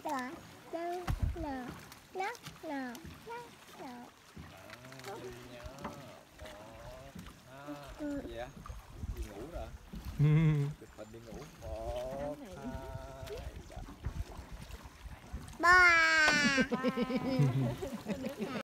Gì vậy? Đi ngủ rồi. Chụp hình đi ngủ. 1, 2, 3. Ba.